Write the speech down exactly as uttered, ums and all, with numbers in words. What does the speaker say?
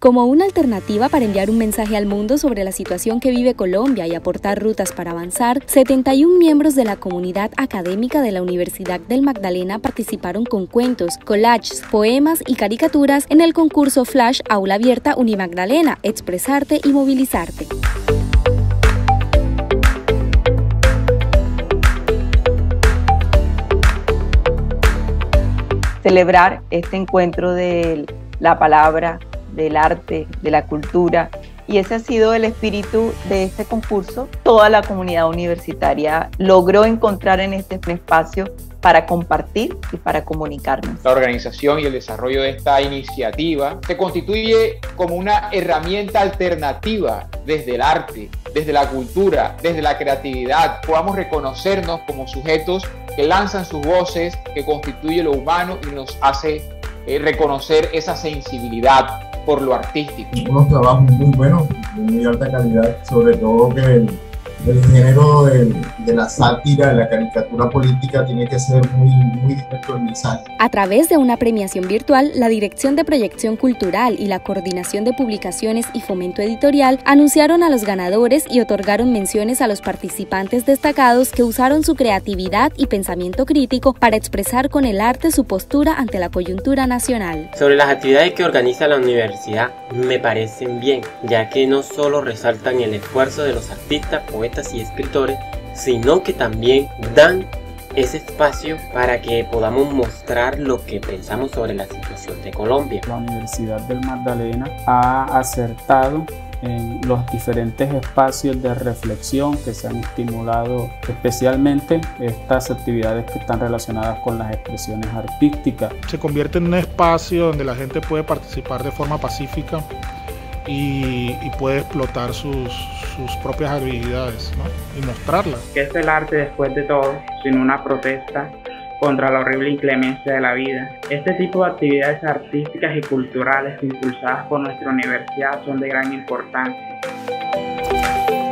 Como una alternativa para enviar un mensaje al mundo sobre la situación que vive Colombia y aportar rutas para avanzar, setenta y un miembros de la comunidad académica de la Universidad del Magdalena participaron con cuentos, collages, poemas y caricaturas en el concurso Flash Aula Abierta Unimagdalena, Expresarte y Movilizarte. Celebrar este encuentro de la palabra, del arte, de la cultura, y ese ha sido el espíritu de este concurso. Toda la comunidad universitaria logró encontrar en este espacio para compartir y para comunicarnos. La organización y el desarrollo de esta iniciativa se constituye como una herramienta alternativa desde el arte, desde la cultura, desde la creatividad. Podamos reconocernos como sujetos que lanzan sus voces, que constituye lo humano y nos hace eh, reconocer esa sensibilidad por lo artístico. Unos trabajos muy buenos, de muy alta calidad, sobre todo que el, el género de, de la sátira, de la caricatura política tiene que ser muy, muy directo al mensaje. A través de una premiación virtual, la Dirección de Proyección Cultural y la Coordinación de Publicaciones y Fomento Editorial anunciaron a los ganadores y otorgaron menciones a los participantes destacados que usaron su creatividad y pensamiento crítico para expresar con el arte su postura ante la coyuntura nacional. Sobre las actividades que organiza la universidad me parecen bien, ya que no solo resaltan el esfuerzo de los artistas, poetas y escritores, sino que también dan ese espacio para que podamos mostrar lo que pensamos sobre la situación de Colombia. La Universidad del Magdalena ha acertado en los diferentes espacios de reflexión que se han estimulado, especialmente estas actividades que están relacionadas con las expresiones artísticas. Se convierte en un espacio donde la gente puede participar de forma pacífica y, y puede explotar sus, sus propias habilidades, ¿no? Y mostrarlas. ¿Qué es el arte después de todo, sino una protesta contra la horrible inclemencia de la vida? Este tipo de actividades artísticas y culturales impulsadas por nuestra universidad son de gran importancia.